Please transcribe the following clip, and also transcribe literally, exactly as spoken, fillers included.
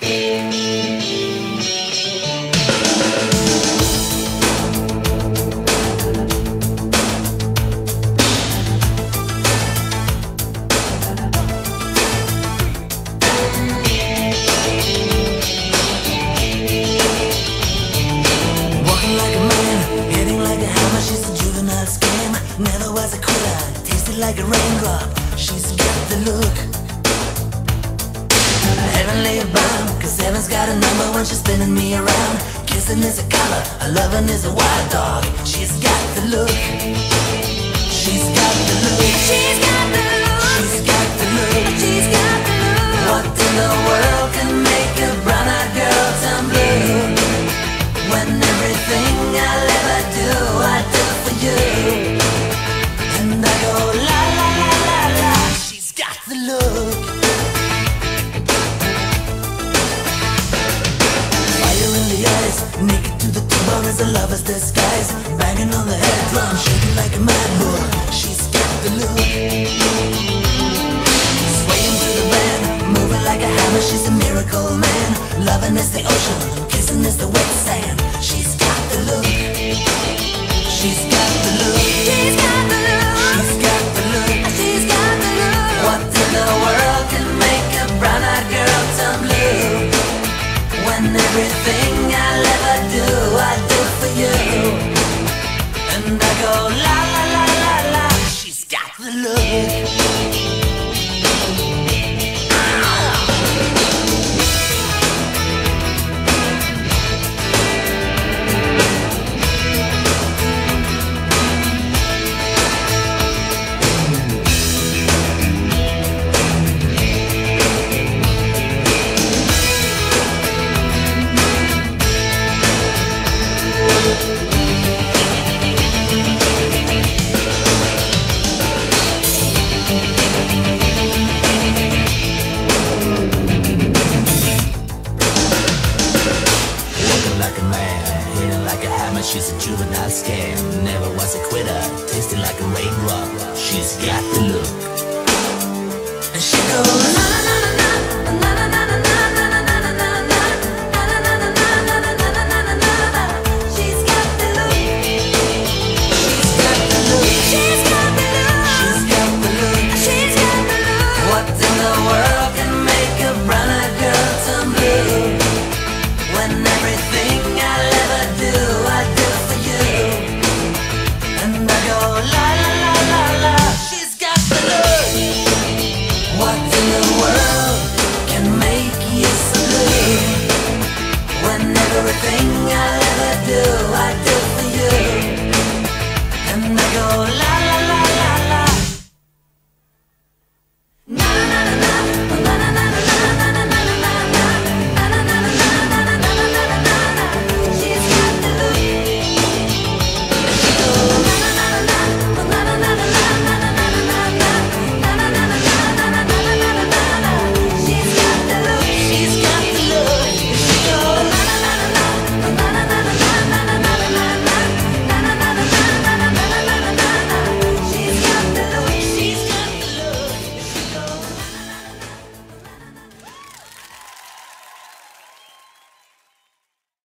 Never was a quitter, tasted like a raindrop. She's got the look heavenly bound, cause heaven's got a number when she's spinning me around. Kissing is a color, a loving is a wild dog. She's got the look. She's got the look. She's got the look. She's got the look. She's got the look. What in the world can make a brown-eyed girl turn blue? When everything I'll ever do, I do for you. And I go la la la la la. She's got the look. Fire in the eyes, naked to the bone as a lover's disguise. Banging on the head drum, shaking like a mad bull. She's got the look. Swaying to the band, moving like a hammer. She's a miracle man. Loving is the ocean, kissing is the wet sand. She's got the look. She's